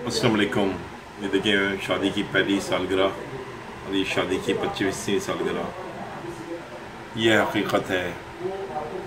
अस्सलाम वालेकुम। ये देखिए शादी की पहली सालगिरह और ये शादी की 25वीं सालगिरह। ये हकीकत है